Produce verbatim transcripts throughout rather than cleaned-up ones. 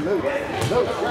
Luke. Luke.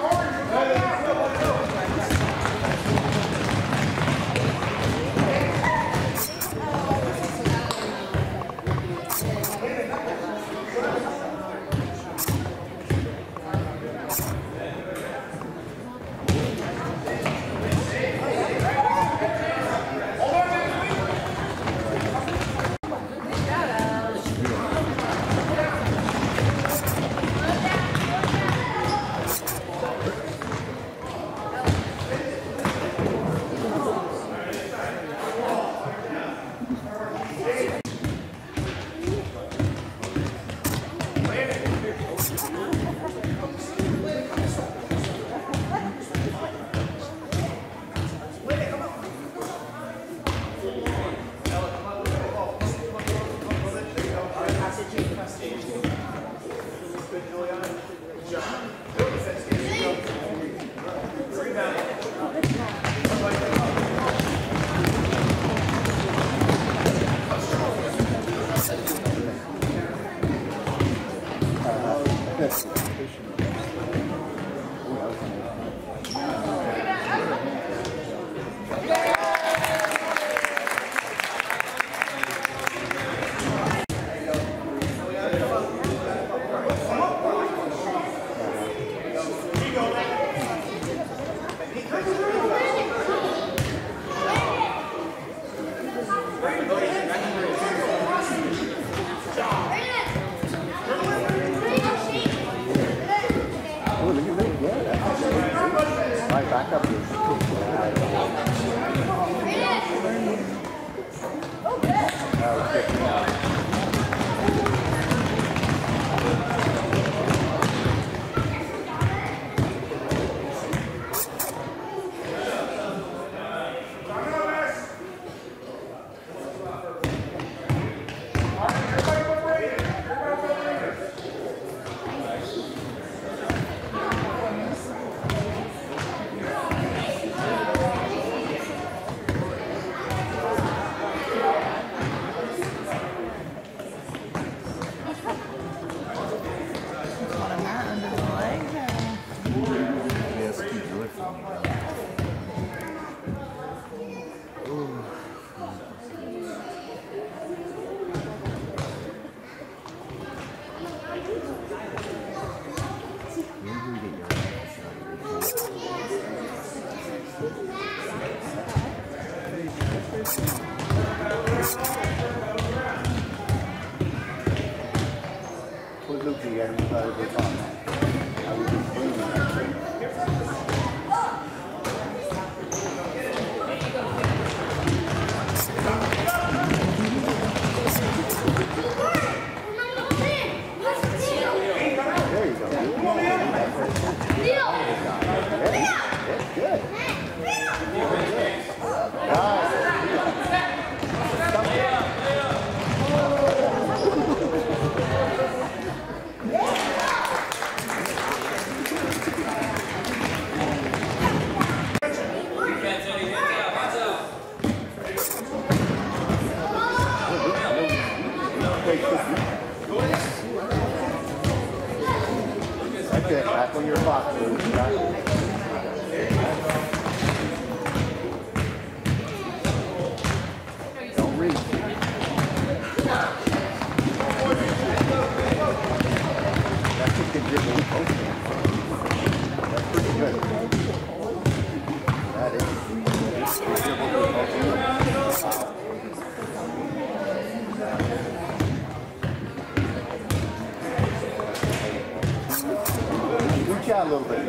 A little bit.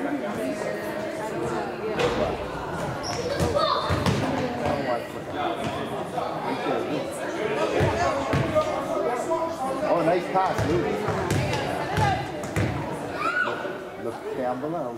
Oh, nice pass, Luke. Look, look down below.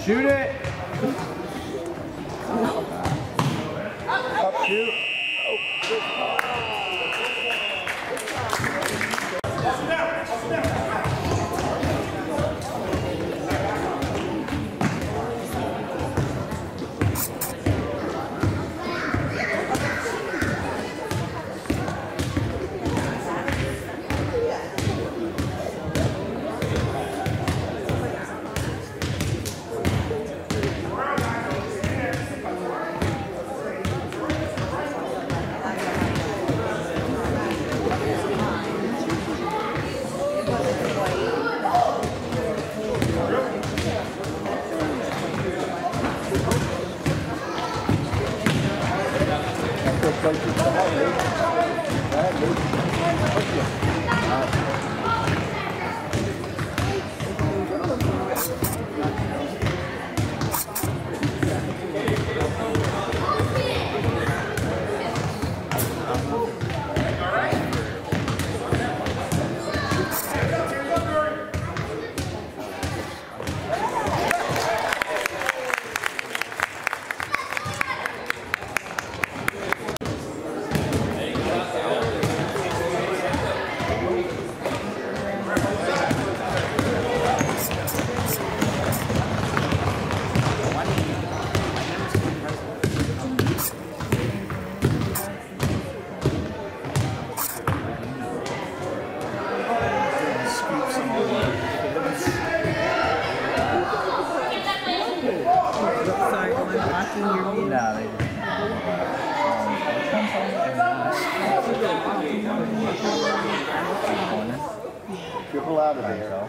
Shoot it! Up two. Triple out of there.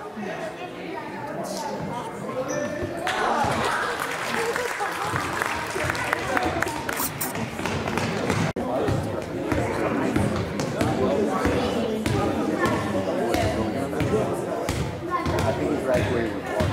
I think he graduated with one.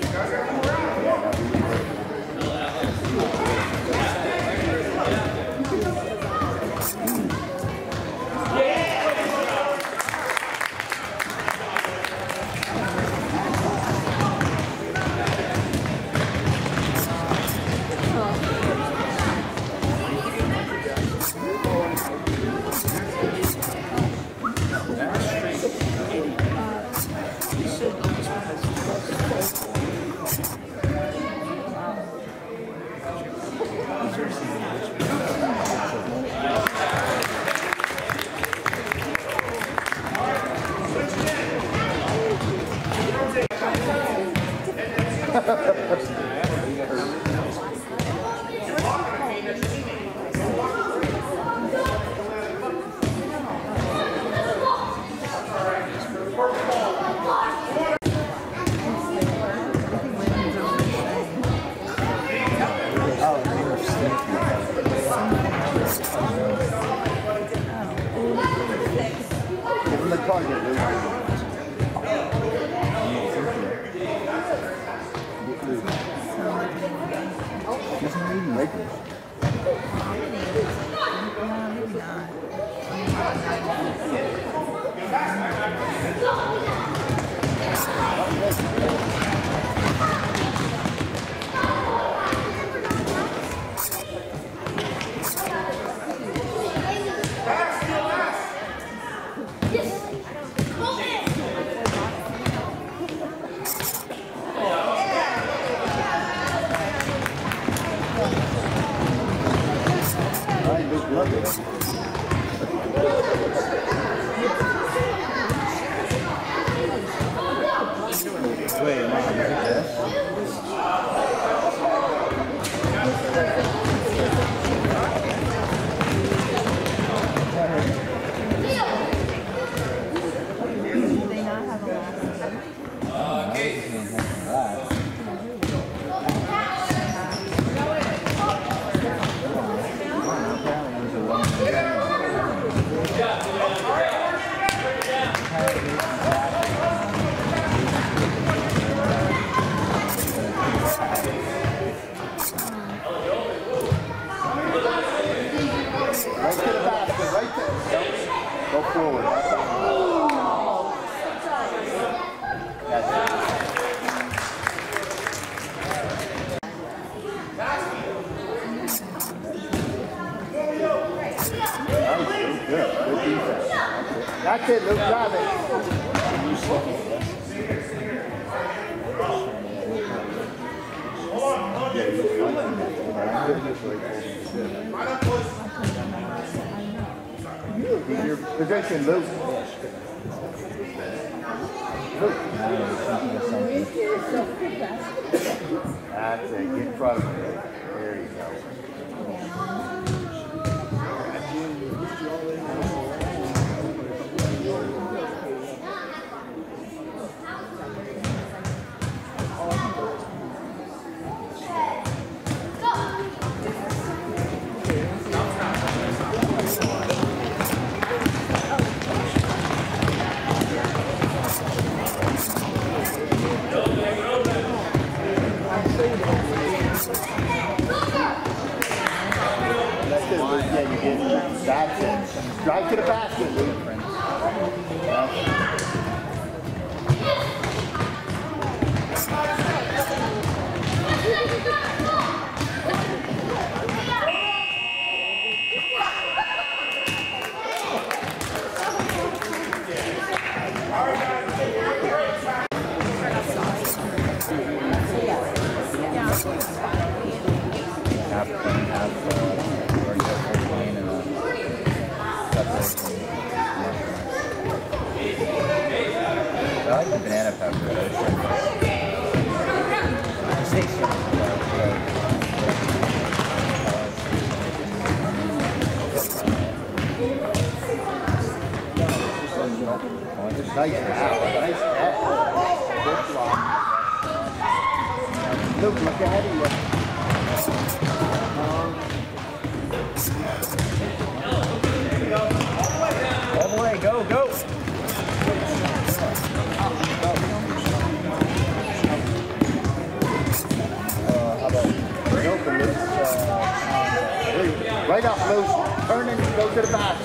Give him the target, Luke. Lakers. Wait, Mom, look at this. That's it, Luke. Grab it. Keep your position, Luke. Luke. That's it. Get in front of him. There you go. That's it. Drive to the basket, Luke. Have fun, have fun. I like the banana pepper. Nice hat. Nice hat. Look, look ahead of you. All the way, go, go. Right up, loose. Turn and go to the back.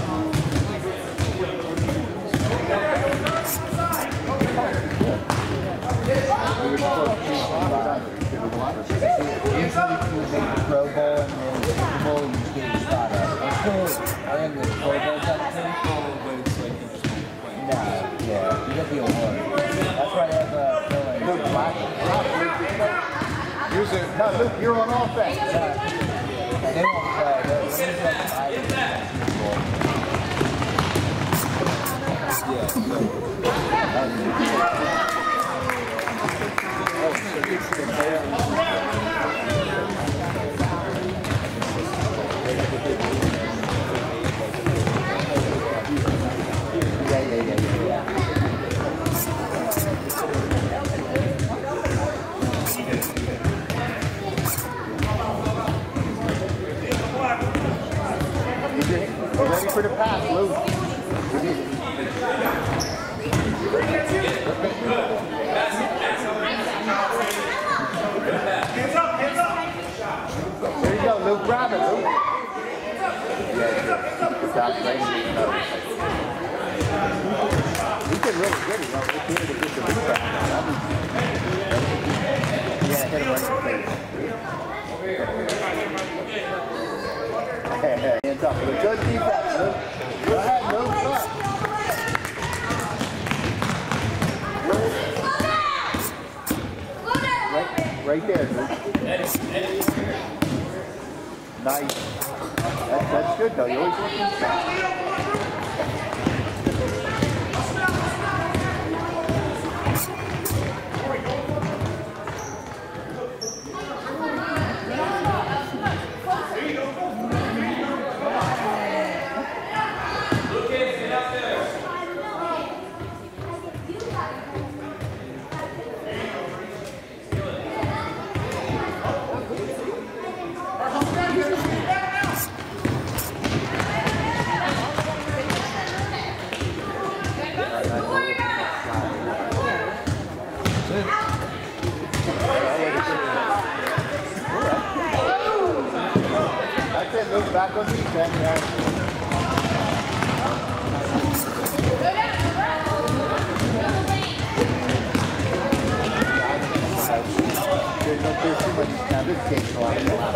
Usually you make the Pro Bowl and then the Super Bowl you just get your spot up. I'm still are in the Pro Bowl type thing. But it's like you just play. No, yeah, you get the award. That's why they have a filler. Luke, black. Use it. No, Luke, you're on offense. Yeah. They won't play. They'll use it at the Super Bowl. Yeah, so. Yeah, yeah, yeah, yeah. We're ready for the pass, Luke. Hands up, hands up. There you go, Luke. Grab it, Luke. Yeah, that's right. He did really good. He went right here to get the rebound. Yeah, hit him right in the face. Hands up. Good defense, Luke. Go ahead, Luke. Right, right there, Luke. Nice. That's, that's good, though. You always look inside. Luke back on defense, man. There's no there's too much now. This game's a lot of fun.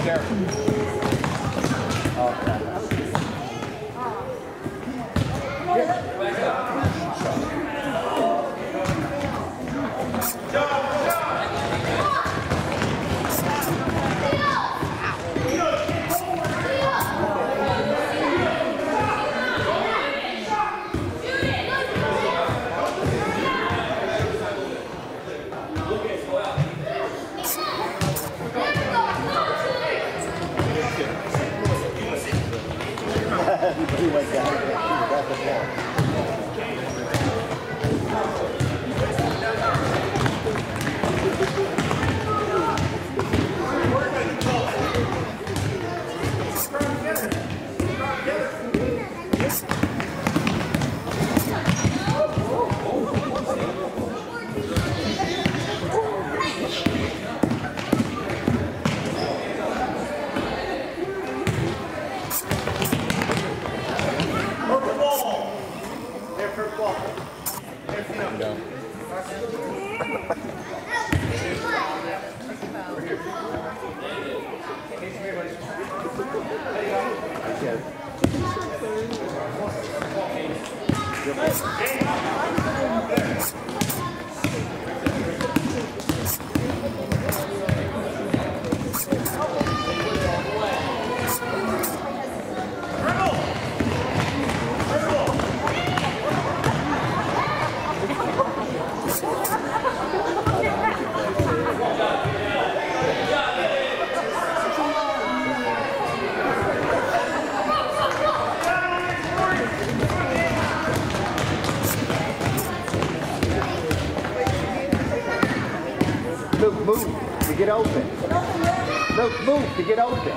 careful. Okay. He went down there. He got the ball. Luke, move to get open. Luke, move to get open.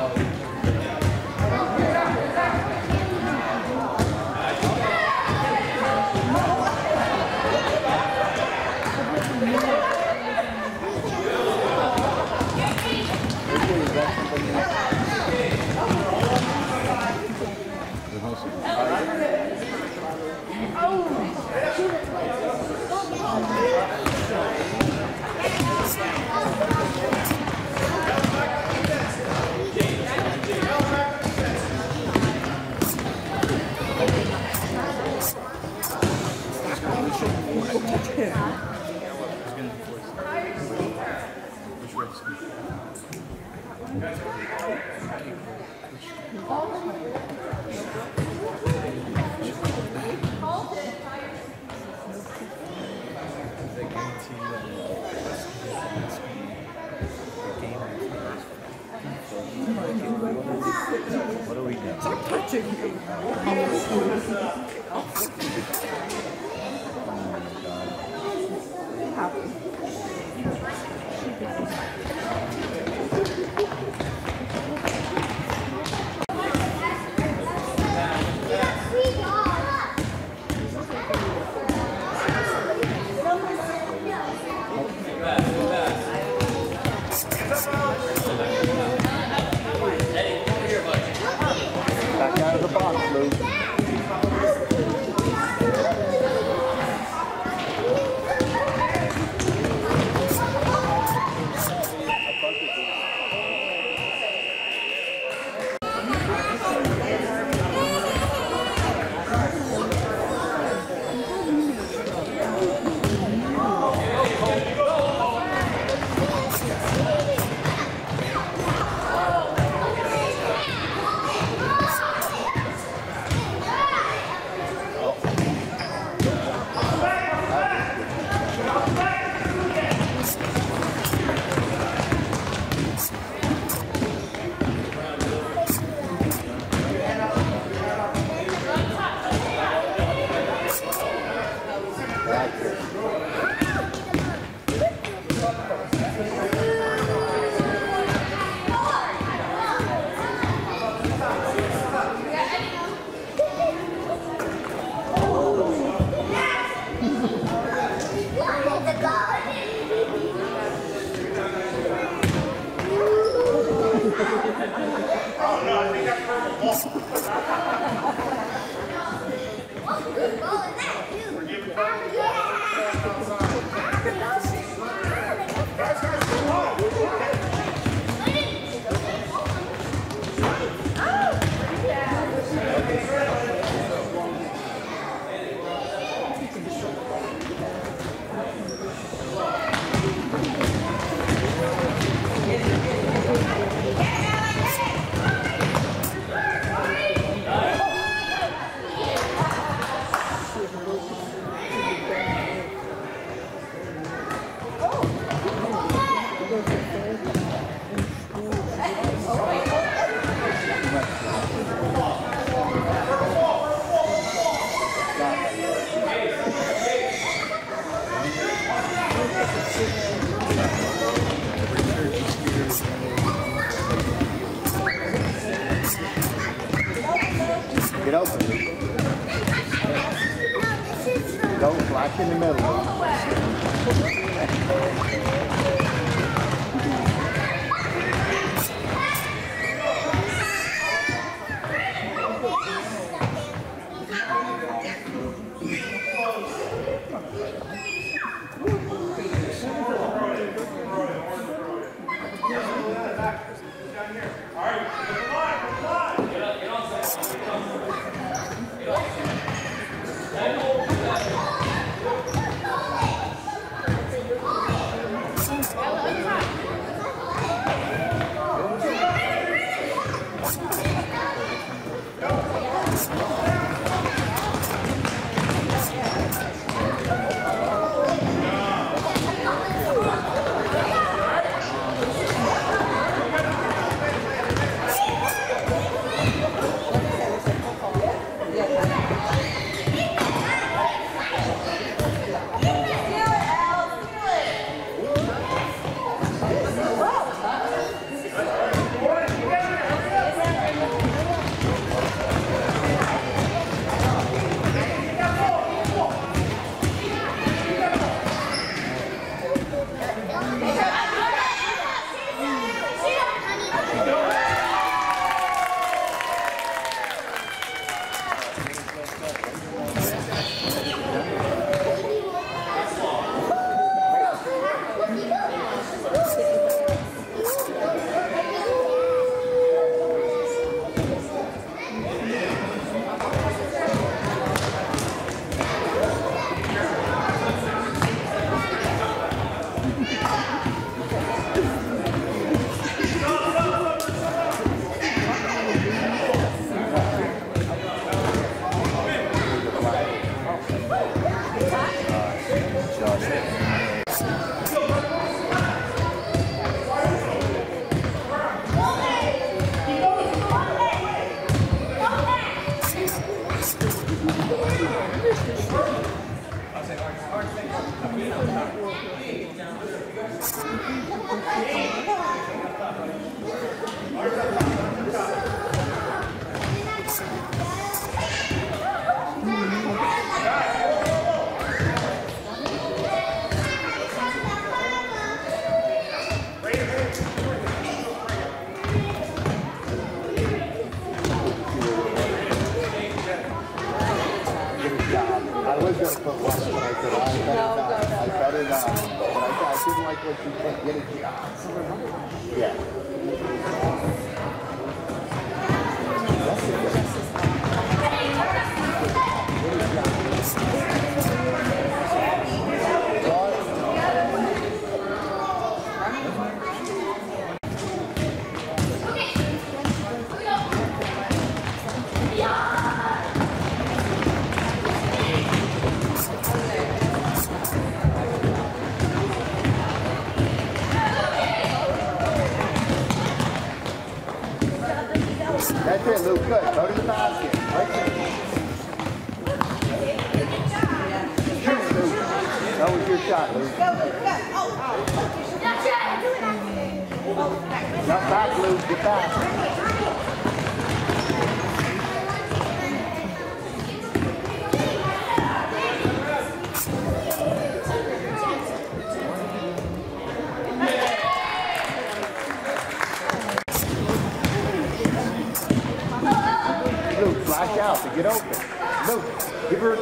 What do we do? Stop touching me. Back out of the box, Luke. the middle. That's it, Luke. Good. Go to the basket. Right there. Shoot it, Luke. That was your shot, Luke. Go, Luke. Go. Oh. Not back, Luke. Get back. Luke, flash out to get open. Luke, give her.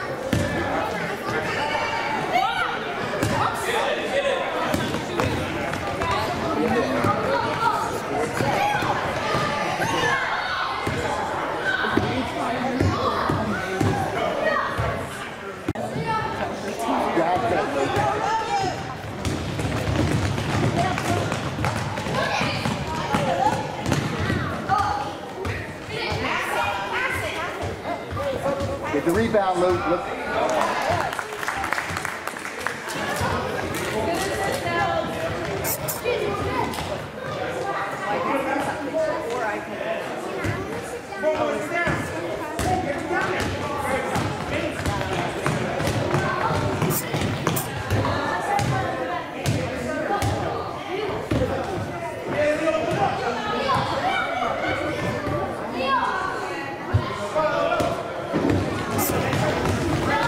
Get the rebound, Luke. Look. Yeah.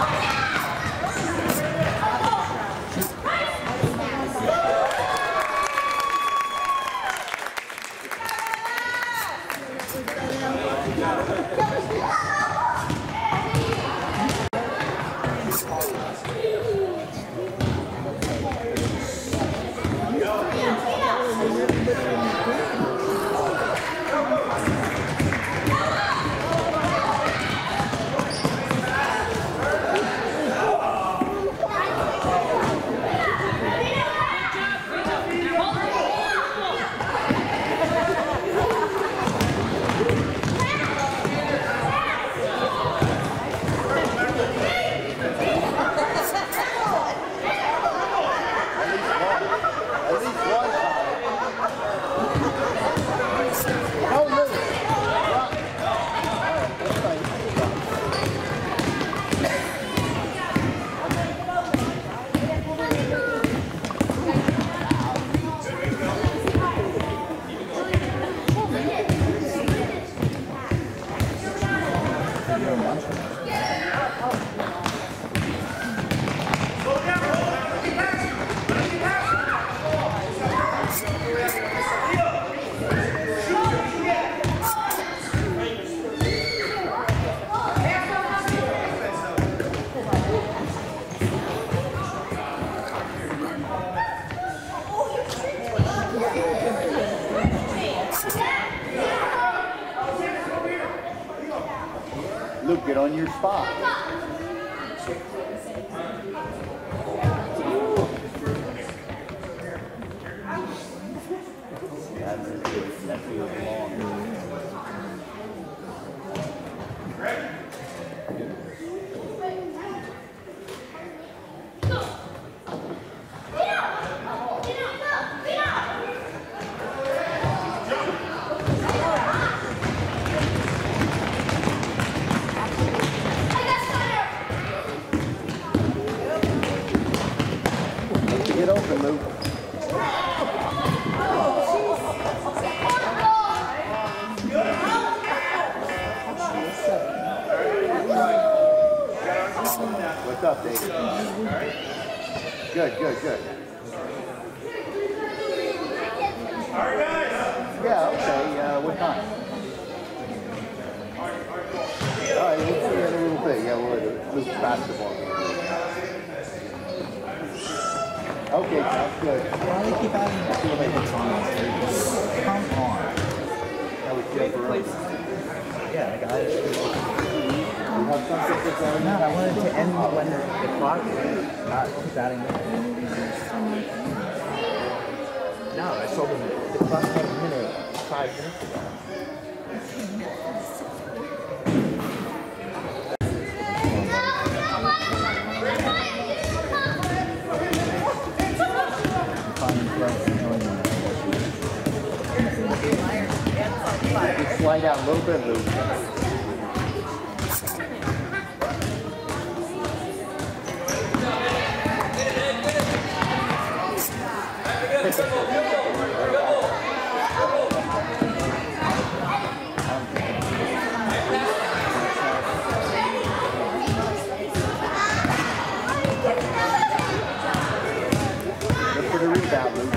Luke, get on your spot. That feels long. Get open, Luke. What's up, Dave? Good, good, good. Yeah, okay. Uh, what time? All right, we'll see you in a little bit. Yeah, we're at Luke's basketball game. Okay, sounds good. Why do they keep having two labels on this? Come on. That was Jeff Rose. Yeah, I got it. You have something to say? No, I wanted to end when the, the clock was not batting. No, I told them the clock had a minute, five minutes ago. Slide out a little bit, Luke. Look for the rebound, Luke.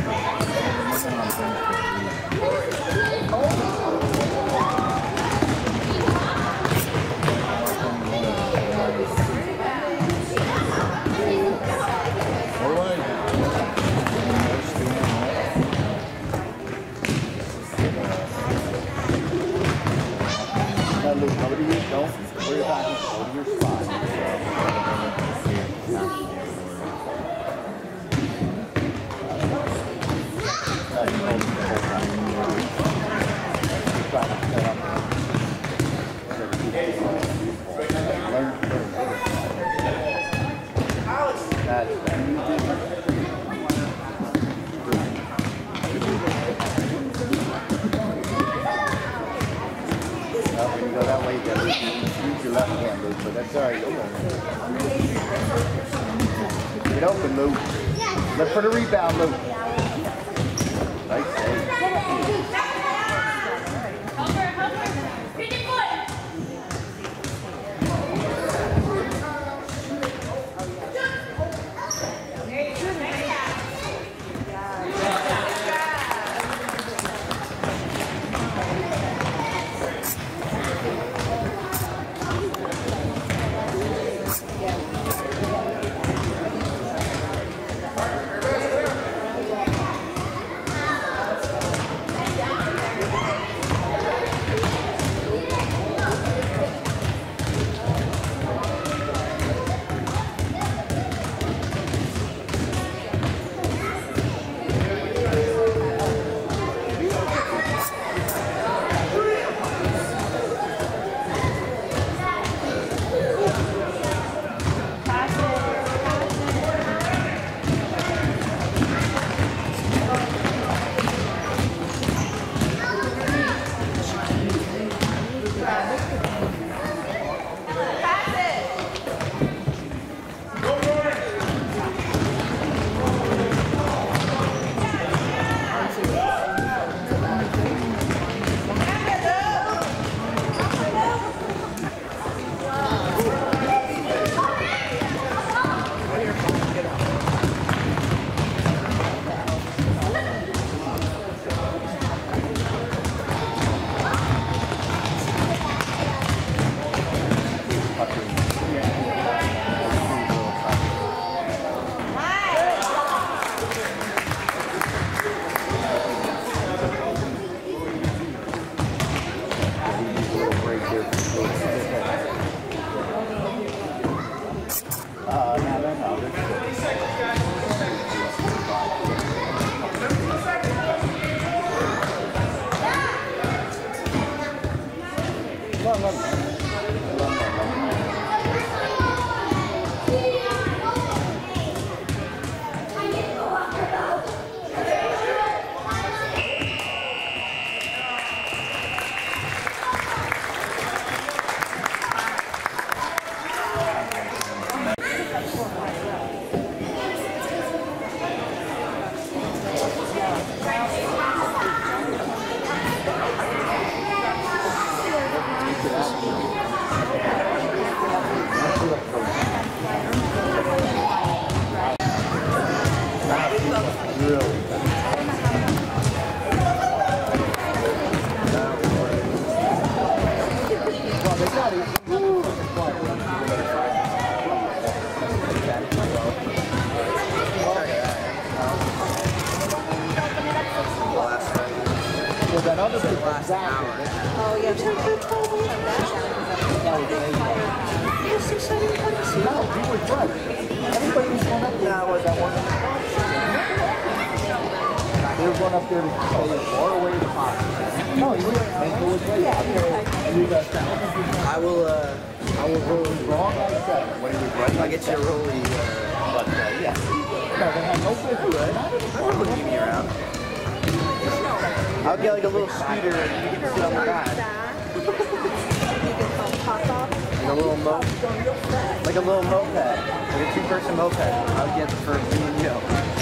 Luke, go to your, don't worry about it, go to your spot. That's that. Well, when you go that way, you gotta use your left hand, Luke, but that's all right. Get open, Luke. Look for the rebound, Luke. Nice save. run, run. Run, run, run. That other big last hour. Oh, yeah. You're so excited to come to see. No, we were drunk. Everybody was going up there. No, was that one? They were going up there to stay as far away as possible. No, you wouldn't make it was late. Yeah, you got that. I will, uh, I will roll as wrong as I said. When he was right, I'll get you a rollie, uh, but, uh, yeah. No, they had no business. I will leave me around. I'll get like a little scooter and you can sit on the back. Like a little moped. Like a little moped. Like a two-person moped. I would get for me and you.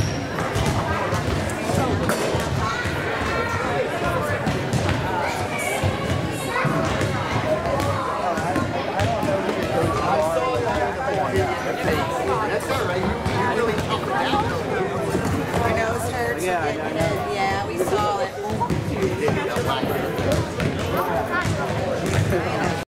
That's all right. My nose hurts. Yeah, I know. Yeah, we saw it.